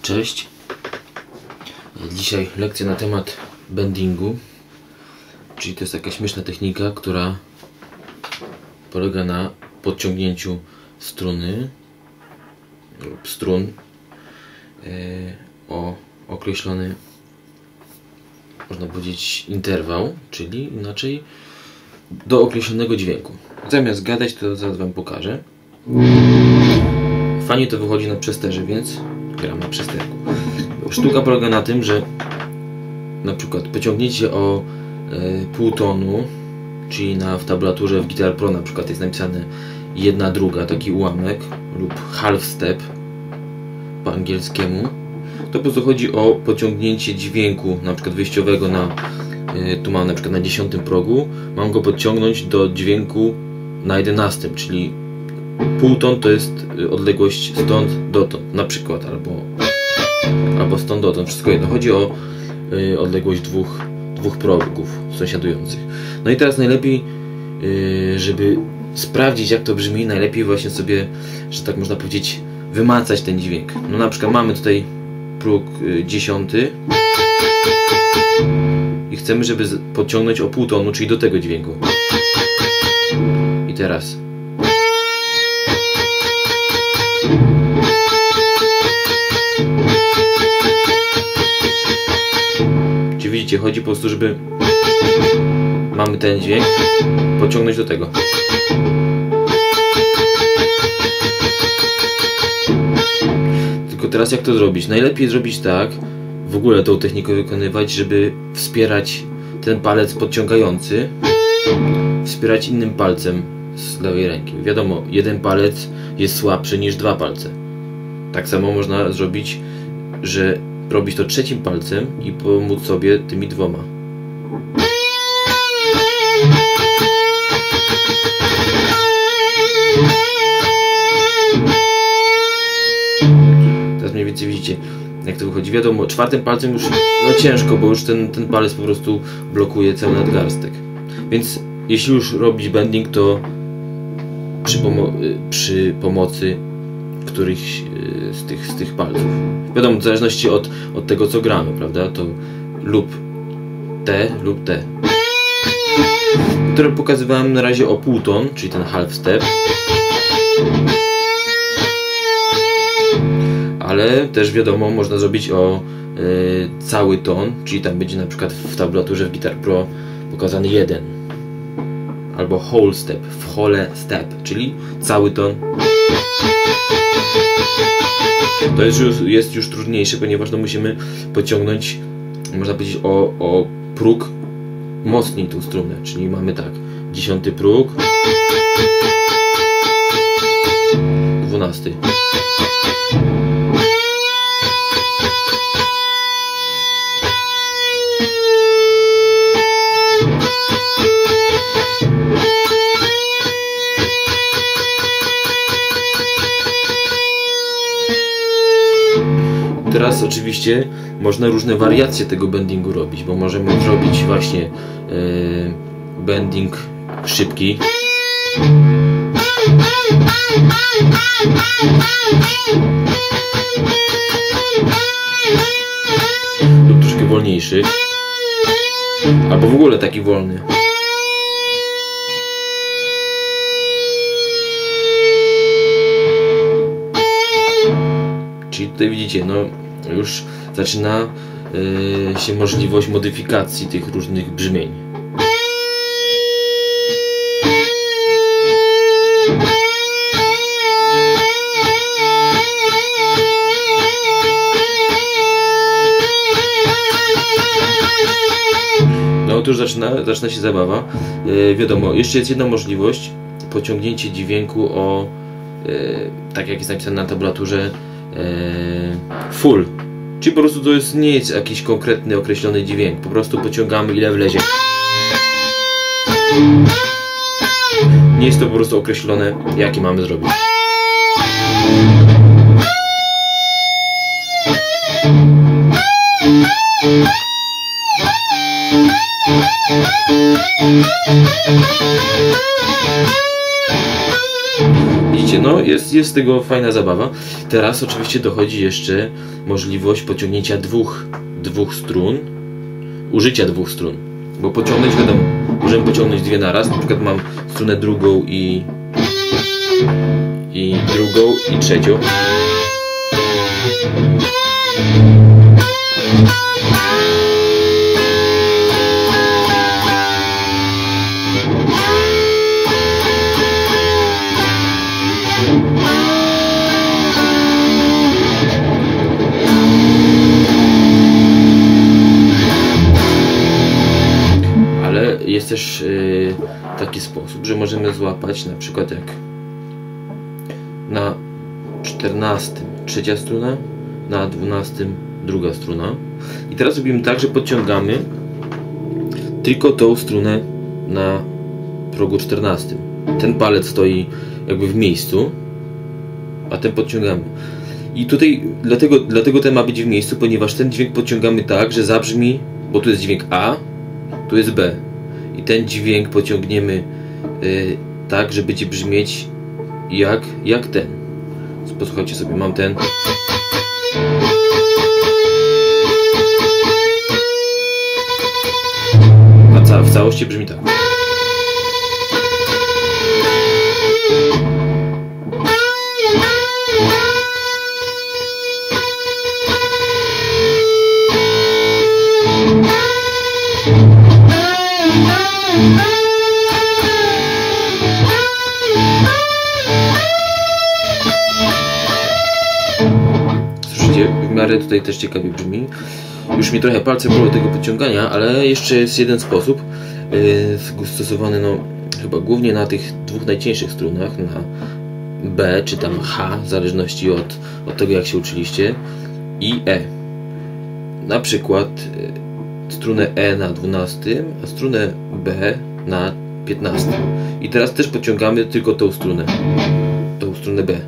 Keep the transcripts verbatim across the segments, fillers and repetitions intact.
Cześć. Dzisiaj lekcja na temat bendingu, czyli to jest taka śmieszna technika, która polega na podciągnięciu struny lub strun yy, o określony, można powiedzieć, interwał, czyli inaczej do określonego dźwięku. Zamiast gadać, to zaraz Wam pokażę. Fajnie to wychodzi na przesterze, więc gram na przesterku. Sztuka polega na tym, że na przykład pociągnięcie o e, pół tonu, czyli na, w tablaturze w Guitar Pro na przykład jest napisane jedna druga, taki ułamek, lub half step po angielskiemu. To po prostu chodzi o pociągnięcie dźwięku, na przykład wyjściowego na, e, tu mam na przykład na dziesiątym progu, mam go podciągnąć do dźwięku na jedenastym, czyli pół ton to jest odległość stąd dotąd, na przykład, albo, albo stąd dotąd, wszystko jedno. Chodzi o y, odległość dwóch, dwóch progów sąsiadujących. No i teraz najlepiej, y, żeby sprawdzić, jak to brzmi, najlepiej właśnie sobie, że tak można powiedzieć, wymacać ten dźwięk. No na przykład mamy tutaj próg y, dziesiąty i chcemy, żeby podciągnąć o pół tonu, czyli do tego dźwięku. I teraz czy widzicie, chodzi po prostu, żeby mamy ten dźwięk pociągnąć do tego. Tylko teraz jak to zrobić? Najlepiej zrobić tak, w ogóle tą technikę wykonywać, żeby wspierać ten palec podciągający, wspierać innym palcem z lewej ręki. Wiadomo, jeden palec jest słabszy niż dwa palce. Tak samo można zrobić, że robić to trzecim palcem i pomóc sobie tymi dwoma. Teraz mniej więcej widzicie, jak to wychodzi. Wiadomo, czwartym palcem już no ciężko, bo już ten, ten palec po prostu blokuje cały nadgarstek. Więc jeśli już robić bending, to przy, pomo przy pomocy którychś z tych, z tych palców. Wiadomo, w zależności od, od tego, co gramy, prawda? To lub te, lub te. Które pokazywałem na razie o pół ton, czyli ten half step. Ale też wiadomo, można zrobić o y, cały ton, czyli tam będzie na przykład w tablaturze w Guitar Pro pokazany jeden. Albo whole step, whole step, czyli cały ton. To jest już, jest już trudniejsze, ponieważ no musimy pociągnąć, można powiedzieć, o, o próg mocniej tą strunę, czyli mamy tak, dziesiąty próg, dwunasty. Teraz oczywiście można różne wariacje tego bendingu robić, bo możemy zrobić właśnie yy, bending szybki, lub troszkę wolniejszy, albo w ogóle taki wolny. Czyli tutaj widzicie, no już zaczyna yy, się możliwość modyfikacji tych różnych brzmień. No to już zaczyna, zaczyna się zabawa. Yy, wiadomo, jeszcze jest jedna możliwość, pociągnięcie dźwięku o, yy, tak jak jest napisane na tablaturze, full, czyli po prostu to jest, nie jest jakiś konkretny, określony dźwięk, po prostu pociągamy ile wlezie. Nie jest to po prostu określone, jaki mamy zrobić. Widzicie? widzicie, no jest, jest z tego fajna zabawa. Teraz oczywiście dochodzi jeszcze możliwość pociągnięcia dwóch, dwóch strun, użycia dwóch strun. Bo pociągnąć, wiadomo, możemy pociągnąć dwie naraz. Na przykład mam strunę drugą i, i drugą i trzecią. Jest też yy, taki sposób, że możemy złapać na przykład jak na czternastym trzecia struna, na dwunastym druga struna. I teraz robimy tak, że podciągamy tylko tą strunę na progu czternastym. Ten palec stoi jakby w miejscu, a ten podciągamy. I tutaj dlatego, dlatego ten ma być w miejscu, ponieważ ten dźwięk podciągamy tak, że zabrzmi, bo tu jest dźwięk A, tu jest B. I ten dźwięk pociągniemy y, tak, że będzie brzmieć jak, jak ten. Posłuchajcie sobie, mam ten. A ca w całości brzmi tak. Słyszycie, w miarę tutaj też ciekawie brzmi. Już mnie trochę palce bolą tego podciągania, ale jeszcze jest jeden sposób yy, stosowany no, chyba głównie na tych dwóch najcieńszych strunach, na B czy tam H, w zależności od, od tego jak się uczyliście, i E. Na przykład yy, strunę E na dwunastym, a strunę B na piętnastym. I teraz też podciągamy tylko tą strunę, tą strunę B.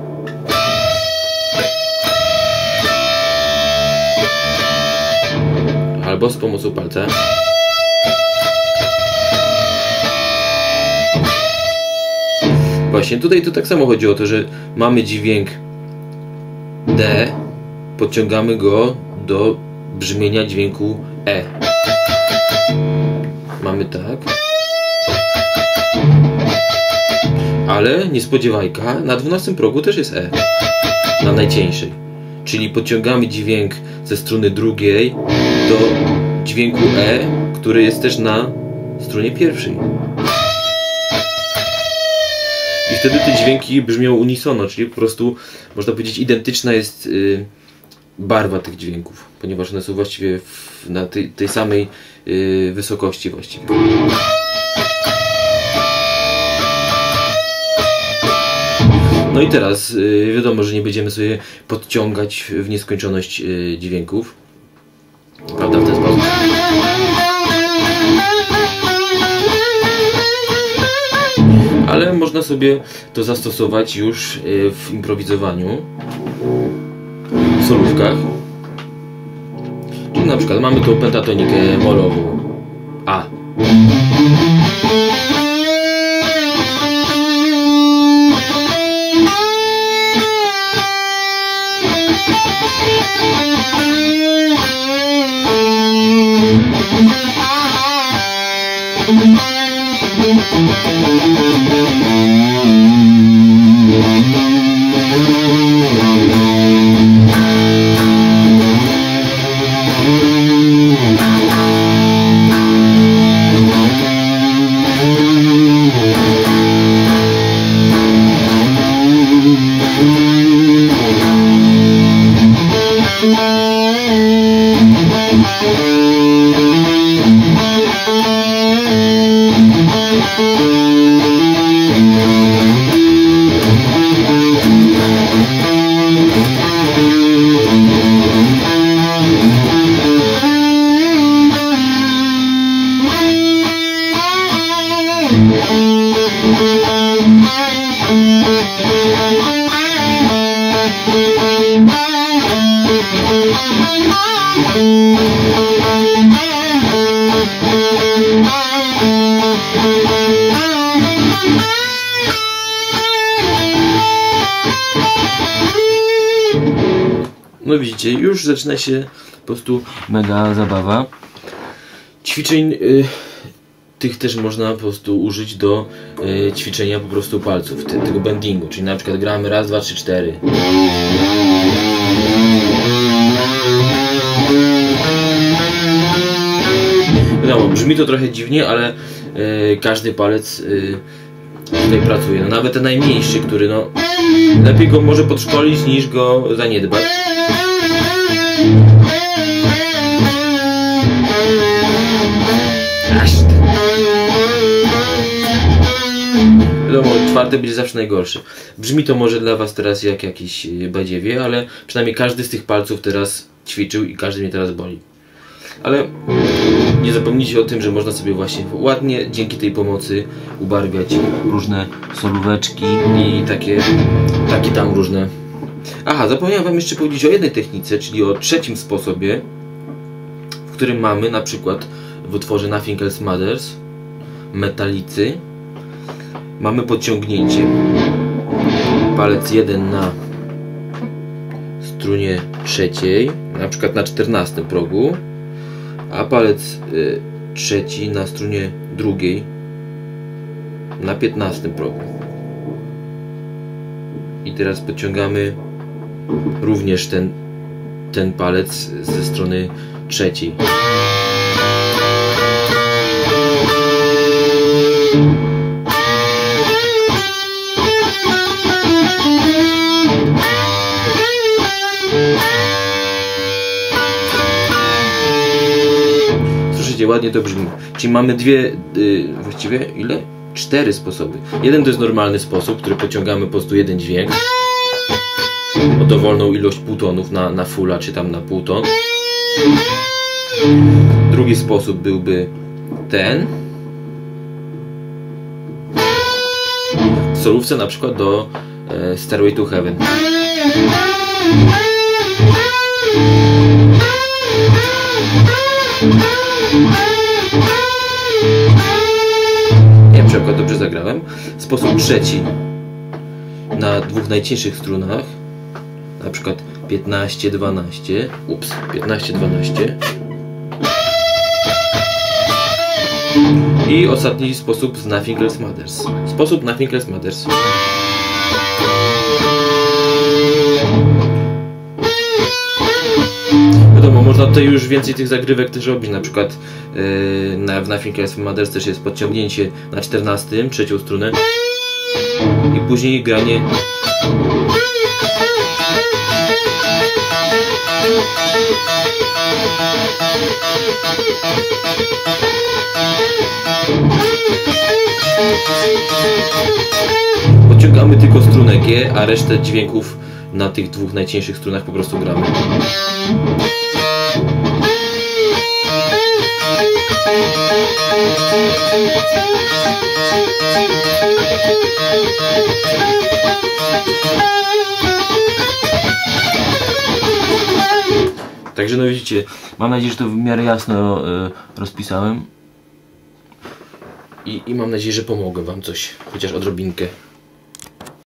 Albo z pomocą palca. Właśnie tutaj to tak samo chodzi o to, że mamy dźwięk D, podciągamy go do brzmienia dźwięku E. Mamy tak. Ale niespodziewajka, na dwunastym progu też jest E. Na najcieńszej. Czyli podciągamy dźwięk ze struny drugiej do dźwięku E, który jest też na strunie pierwszej. I wtedy te dźwięki brzmią unisono, czyli po prostu można powiedzieć identyczna jest y, barwa tych dźwięków, ponieważ one są właściwie w, na tej, tej samej y, wysokości właściwie. No i teraz yy, wiadomo, że nie będziemy sobie podciągać w nieskończoność yy, dźwięków. Prawda, w ten sposób. Ale można sobie to zastosować już yy, w improwizowaniu, w solówkach. Czyli na przykład mamy tu pentatonikę molową A. No widzicie, już zaczyna się po prostu mega zabawa. Ćwiczeń y, tych też można po prostu użyć do y, ćwiczenia po prostu palców, te, tego bendingu, czyli na przykład gramy raz, dwa, trzy, cztery. Wiadomo, brzmi to trochę dziwnie, ale y, każdy palec y, tutaj pracuje. No, nawet ten najmniejszy, który no lepiej go może podszkolić niż go zaniedbać. Wiadomo, czwarty będzie zawsze najgorszy. Brzmi to może dla was teraz jak jakiś badziewie, ale przynajmniej każdy z tych palców teraz ćwiczył i każdy mnie teraz boli. Ale nie zapomnijcie o tym, że można sobie właśnie ładnie dzięki tej pomocy ubarwiać różne solóweczki i takie, takie tam różne. Aha, zapomniałem wam jeszcze powiedzieć o jednej technice, czyli o trzecim sposobie, w którym mamy na przykład w utworze Nothing Else Matters Metalicy. Mamy podciągnięcie. Palec jeden na strunie trzeciej, na przykład na czternastym progu, a palec y, trzeci na strunie drugiej na piętnastym progu. I teraz podciągamy również ten, ten palec ze strony trzeciej. Słyszycie, ładnie to brzmi. Czyli mamy dwie, yy, właściwie ile? Cztery sposoby. Jeden to jest normalny sposób, który pociągamy po prostu jeden dźwięk o dowolną ilość półtonów na, na fulla, czy tam na półton. Drugi sposób byłby ten. W solówce na przykład do e, Stairway to Heaven. Nie wiem, czy akurat dobrze zagrałem. Sposób trzeci na dwóch najcięższych strunach, na przykład piętnaście dwanaście. Ups, piętnaście dwanaście. I ostatni sposób z Nothing Else Matters. Sposób Nothing Else Matters. Wiadomo, można tutaj już więcej tych zagrywek też robić, na przykład yy, na, w Nothing Else Matters też jest podciągnięcie na czternastym, trzecią strunę i później granie podciągamy tylko strunę G, a resztę dźwięków na tych dwóch najcieńszych strunach po prostu gramy. Także no widzicie, mam nadzieję, że to w miarę jasno y, rozpisałem. I, I mam nadzieję, że pomogę wam coś, chociaż odrobinkę.